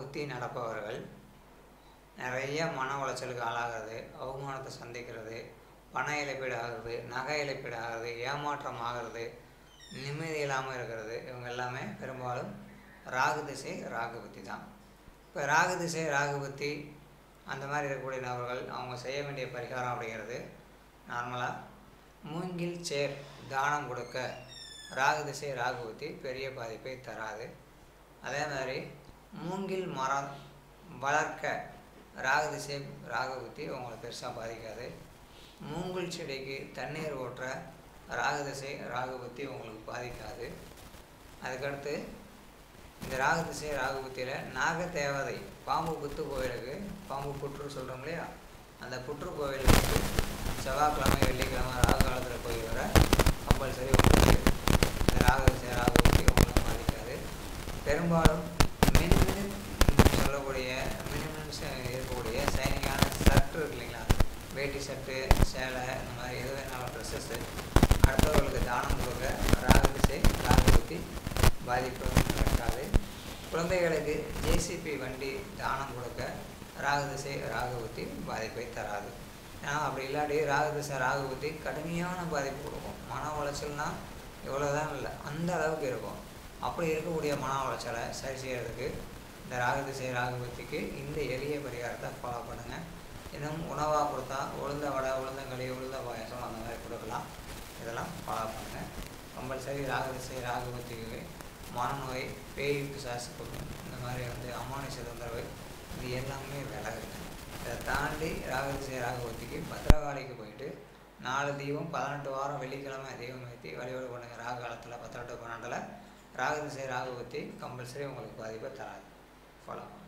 புத்தி நடப்பவர்கள் நிறைய மன உளைச்சலுக்கு ஆளாகிறது, அவமானத்தை சந்திக்கிறது, பண இழப்பீடு ஆகிறது, நகை இழப்பீடு ஆகிறது, ஏமாற்றம் ஆகிறது, நிம்மதி இல்லாமல் இருக்கிறது. இவங்க எல்லாமே பெரும்பாலும் ராகு திசை ராகு புத்தி தான். இப்போ ராகு திசை ராகு புத்தி அந்த மாதிரி இருக்கக்கூடிய நபர்கள் அவங்க செய்ய வேண்டிய பரிகாரம் அப்படிங்கிறது நார்மலாக மூங்கில் சேர் தானம் கொடுக்க ராகு திசை ராகு புத்தி பெரிய பாதிப்பை தராது. அதே மாதிரி மூங்கில் மரம் வளர்க்க ராகு திசை ராகு புத்தி உங்களை பெருசாக பாதிக்காது. மூங்கில் செடிக்கு தண்ணீர் ஊற்ற ராகு திசை ராகு புத்தி உங்களுக்கு பாதிக்காது. அதுக்கடுத்து இந்த ராகு திசை ராகு புத்தியில் நாக தேவதை பாம்பு புத்து கோவிலுக்கு, பாம்பு புற்று சொல்கிறோம் இல்லையா, அந்த புற்று கோவிலுக்கு செவ்வாய்க்கிழமை வெள்ளிக்கிழமை ராகு காலத்தில் போய் வர கம்பல்சரி உங்களுக்கு இந்த ராகு திசை ராகு புத்தி உங்களுக்கு பாதிக்காது. பெரும்பாலும் மினிமின் சொல்லக்கூடிய மினிமின்ஸ் இருக்கக்கூடிய சைனிங்கான ஷர்ட் இருக்கு இல்லைங்களா, வேட்டி ஷர்ட்டு சேலை இந்த மாதிரி எது வேணாலும் ட்ரெஸ்ஸஸ்ஸு அடுத்தவர்களுக்கு தானம் கொடுக்க ராகு திசை ராகு புத்தி பாதிப்பு நடக்காது. குழந்தைகளுக்கு ஜேசிபி வண்டி தானம் கொடுக்க ராகு திசை ராகு புத்தி பாதிப்பை தராது. ஏன்னா அப்படி இல்லாட்டி ராகு திசை ராகு புத்தி கடுமையான பாதிப்பு கொடுக்கும். மன உளைச்சல்னால் இவ்வளோதான் இல்லை, அந்த அளவுக்கு இருக்கும். அப்படி இருக்கக்கூடிய மன உளைச்சலை சரி செய்கிறதுக்கு இந்த ராகு திசை ராகு புத்திக்கு இந்த எளிய பரிகாரத்தை ஃபாலோ பண்ணுங்கள். இன்னும் உணவாக கொடுத்தா உளுந்த வடை, உளுந்தங்களி, உளுந்த பாயசம் அந்த மாதிரி கொடுக்கலாம். இதெல்லாம் ஃபாலோ பண்ணுங்கள். கம்பல்சரி ராகு திசை ராகு புத்திக்கு மனநோய், பேய் பிசாசு இந்த மாதிரி அமானுஷ தொந்தரவு இது எல்லாமே விலகுங்க. இதை தாண்டி ராகு திசை ராகு புத்திக்கு பத்திரகாளிக்கு போயிட்டு 4 தீபம் 18 வாரம் வெள்ளிக்கிழமை தீபம் ஏற்றி வழிபாடு பண்ணுங்கள். ராகு காலத்தில் 18 12 ராகு திசை ராகு புத்தி கம்பல்சரி உங்களுக்கு பாதிப்பை தராது. ஃபாலோ